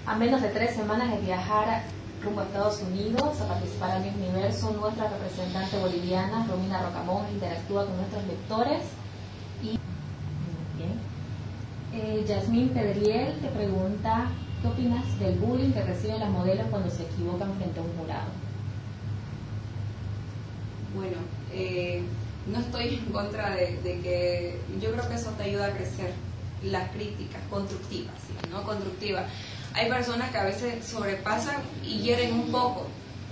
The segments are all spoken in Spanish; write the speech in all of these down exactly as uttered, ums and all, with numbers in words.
A menos de tres semanas de viajar rumbo a Estados Unidos a participar al Miss Universo, nuestra representante boliviana, Romina Rocamón, interactúa con nuestros lectores. Y bien. Eh, Yasmín Pedriel te pregunta, ¿qué opinas del bullying que reciben las modelos cuando se equivocan frente a un jurado? Bueno, eh, no estoy en contra de, de que, yo creo que eso te ayuda a crecer, las críticas constructivas, ¿sí? ¿No? Constructivas. Hay personas que a veces sobrepasan y hieren un poco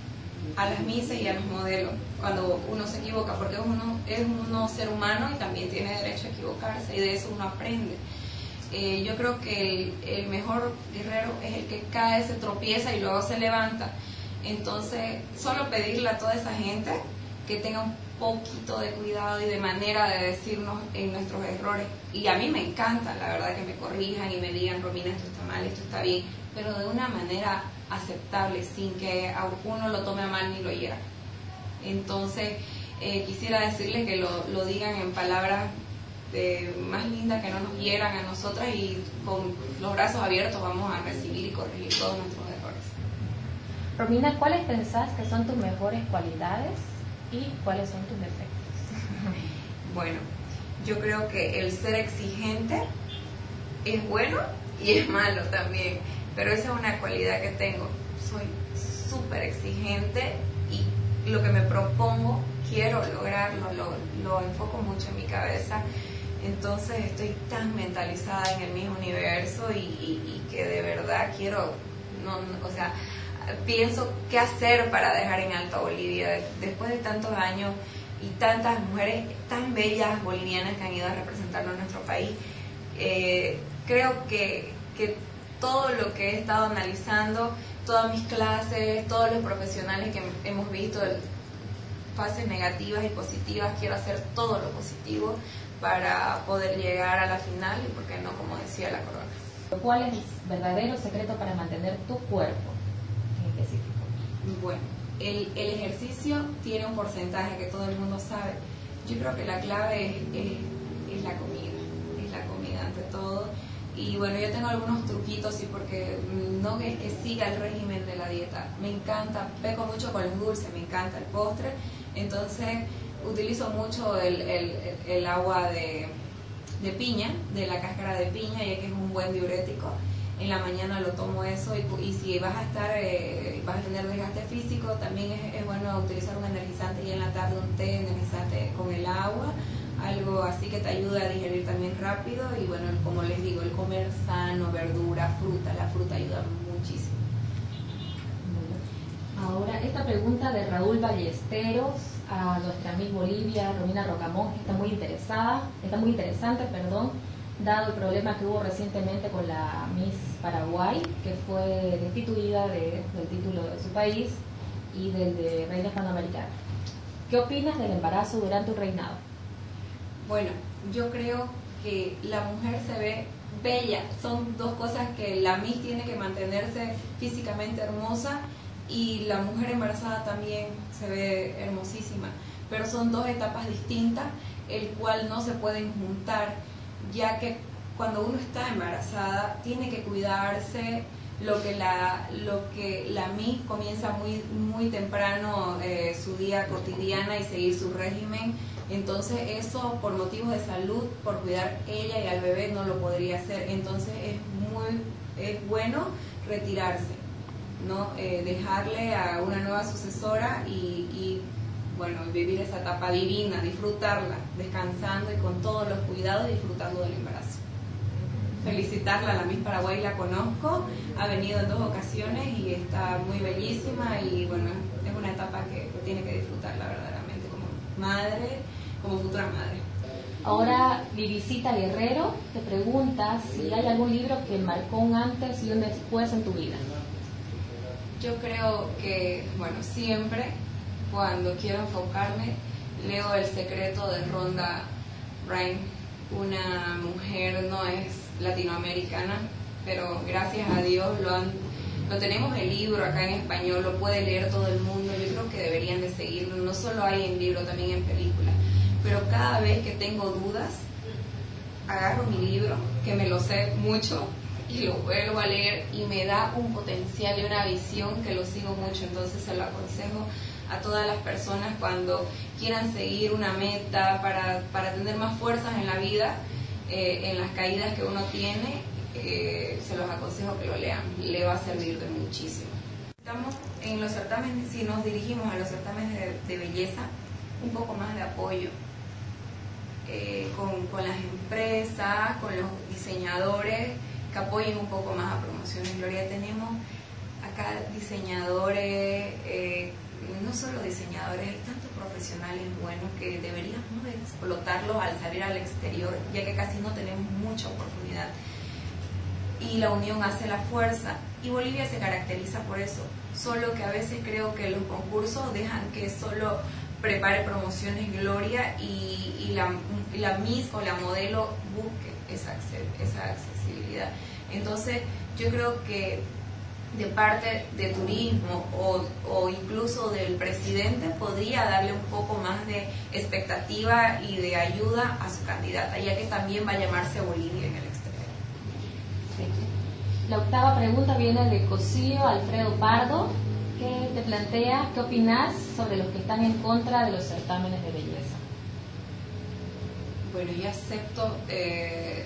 a las misas y a los modelos cuando uno se equivoca, porque uno es uno ser humano y también tiene derecho a equivocarse, y de eso uno aprende. Eh, yo creo que el, el mejor guerrero es el que cae, se tropieza y luego se levanta. Entonces, solo pedirle a toda esa gente que tenga un poquito de cuidado y de manera de decirnos en nuestros errores. Y a mí me encanta, la verdad, que me corrijan y me digan, Romina, esto está mal, esto está bien, pero de una manera aceptable, sin que a uno lo tome a mal ni lo hiera. Entonces, eh, quisiera decirles que lo, lo digan en palabras de, más lindas, que no nos hieran a nosotras, y con los brazos abiertos vamos a recibir y corregir todos nuestros errores. Romina, ¿cuáles pensás que son tus mejores cualidades y cuáles son tus defectos? Bueno, yo creo que el ser exigente es bueno y es malo también, pero esa es una cualidad que tengo. Soy súper exigente y lo que me propongo quiero lograrlo, lo, lo enfoco mucho en mi cabeza. Entonces estoy tan mentalizada en el mismo universo y, y, y que de verdad quiero, no, no, o sea, pienso qué hacer para dejar en alto a Bolivia después de tantos años y tantas mujeres tan bellas bolivianas que han ido a representarnos en nuestro país. Eh, creo que, que todo lo que he estado analizando, todas mis clases, todos los profesionales que hemos visto, fases negativas y positivas, quiero hacer todo lo positivo para poder llegar a la final y, por qué no, como decía, la corona. ¿Cuál es el verdadero secreto para mantener tu cuerpo en específico? Bueno, el, el ejercicio tiene un porcentaje que todo el mundo sabe. Yo creo que la clave es, es, es la comida, es la comida ante todo. Y bueno, yo tengo algunos truquitos, sí, porque no es que siga el régimen de la dieta. Me encanta, peco mucho con los dulces, me encanta el postre. Entonces utilizo mucho el, el, el agua de, de piña, de la cáscara de piña, ya que es un buen diurético. En la mañana lo tomo eso, y, y si vas a estar, eh, vas a tener desgaste físico, también es, es bueno utilizar un energizante, y en la tarde un té energizante con el agua, algo así que te ayuda a digerir también rápido. Y bueno, como les digo, el comer sano, verdura, fruta, la fruta ayuda muchísimo. Ahora, esta pregunta de Raúl Ballesteros a nuestra Miss Bolivia, Romina Rocamón, que está muy interesada, está muy interesante, perdón, dado el problema que hubo recientemente con la Miss Paraguay, que fue destituida de, del título de su país y del de Reina Hispanoamericana. ¿Qué opinas del embarazo durante un reinado? Bueno, yo creo que la mujer se ve bella. Son dos cosas que la Miss tiene que mantenerse físicamente hermosa, y la mujer embarazada también se ve hermosísima, pero son dos etapas distintas, el cual no se pueden juntar, ya que cuando uno está embarazada tiene que cuidarse. Lo que la lo que la Miss comienza muy muy temprano eh, su día cotidiana y seguir su régimen. Entonces eso, por motivos de salud, por cuidar ella y al bebé, no lo podría hacer. Entonces es muy es bueno retirarse, ¿no? Eh, dejarle a una nueva sucesora y, y bueno, vivir esa etapa divina, disfrutarla, descansando y con todos los cuidados, disfrutando del embarazo. Felicitarla, a la Miss Paraguay la conozco, ha venido en dos ocasiones y está muy bellísima, y bueno, es una etapa que, que tiene que disfrutarla verdaderamente como madre, como futura madre. Ahora, Vivisita Guerrero te pregunta si hay algún libro que marcó un antes y un después en tu vida. Yo creo que, bueno, siempre cuando quiero enfocarme, leo El secreto de Rhonda Byrne, una mujer, no es latinoamericana, pero gracias a Dios lo han, lo tenemos el libro acá en español, lo puede leer todo el mundo. Yo creo que deberían de seguirlo, no solo hay en libro, también en película. Pero cada vez que tengo dudas, agarro mi libro, que me lo sé mucho, y lo vuelvo a leer y me da un potencial y una visión que lo sigo mucho. Entonces se lo aconsejo a todas las personas cuando quieran seguir una meta para, para tener más fuerzas en la vida, eh, en las caídas que uno tiene, eh, se los aconsejo que lo lean, le va a servir de muchísimo. Estamos en los certámenes, si nos dirigimos a los certámenes de, de belleza, un poco más de apoyo eh, con, con las empresas, con los diseñadores, que apoyen un poco más a Promociones Gloria. Tenemos acá diseñadores, eh, no solo diseñadores, hay tantos profesionales buenos que deberíamos explotarlos al salir al exterior, ya que casi no tenemos mucha oportunidad. Y la unión hace la fuerza, y Bolivia se caracteriza por eso, solo que a veces creo que los concursos dejan que solo prepare Promociones Gloria y, y la, la Miss o la modelo busque esa, esa accesibilidad. Entonces yo creo que de parte de turismo o, o incluso del presidente podría darle un poco más de expectativa y de ayuda a su candidata, ya que también va a llamarse Bolivia en el exterior. La octava pregunta viene de Cosío Alfredo Pardo, que te plantea: ¿qué opinas sobre los que están en contra de los certámenes de belleza? Bueno, yo acepto eh,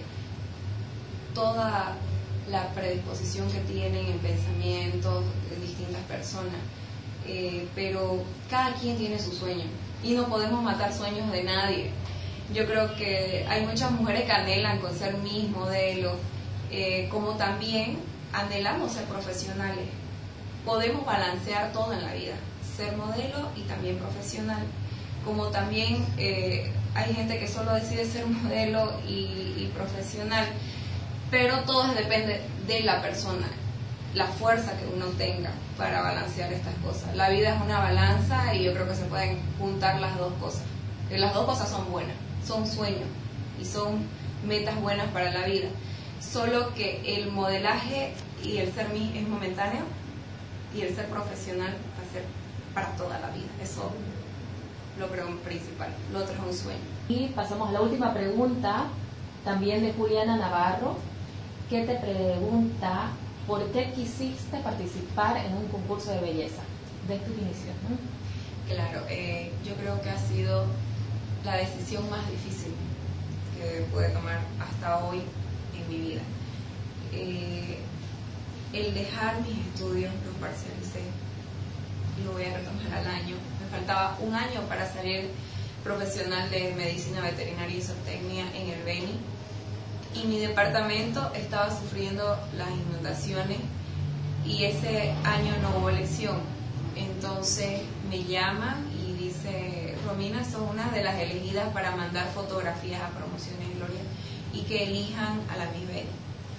toda la predisposición que tienen en pensamientos de distintas personas, eh, pero cada quien tiene su sueño y no podemos matar sueños de nadie. Yo creo que hay muchas mujeres que anhelan con ser Miss, modelo, eh, como también anhelamos ser profesionales. Podemos balancear todo en la vida, ser modelo y también profesional, como también eh, hay gente que solo decide ser modelo y, y profesional, pero todo depende de la persona, la fuerza que uno tenga para balancear estas cosas. La vida es una balanza y yo creo que se pueden juntar las dos cosas. Las dos cosas son buenas, son sueños y son metas buenas para la vida. Solo que el modelaje y el ser Miss es momentáneo y el ser profesional va a ser para toda la vida. Eso lo creo principal. Lo otro es un sueño. Y pasamos a la última pregunta, también de Juliana Navarro, que te pregunta: ¿por qué quisiste participar en un concurso de belleza desde tu inicio? ¿no? Claro, eh, yo creo que ha sido la decisión más difícil que pude tomar hasta hoy en mi vida. Eh, el dejar mis estudios, los parcialicé, lo voy a retomar al año. Me faltaba un año para salir profesional de medicina veterinaria y zootecnia en el Beni, y mi departamento estaba sufriendo las inundaciones y ese año no hubo elección. Entonces me llaman y dice: Romina, sos una de las elegidas para mandar fotografías a Promociones Gloria y que elijan a la Miss Beni.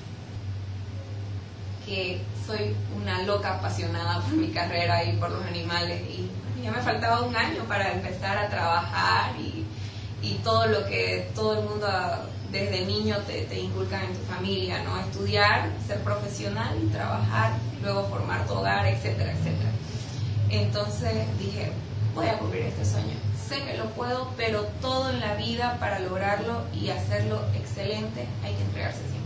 Que soy una loca apasionada por mi carrera y por los animales, y ya me faltaba un año para empezar a trabajar y, y todo lo que todo el mundo desde niño te, te inculcan en tu familia, ¿no? Estudiar, ser profesional y trabajar, luego formar tu hogar, etcétera, etcétera. Entonces dije, voy a cumplir este sueño. Sé que lo puedo, pero todo en la vida para lograrlo y hacerlo excelente hay que entregarse siempre.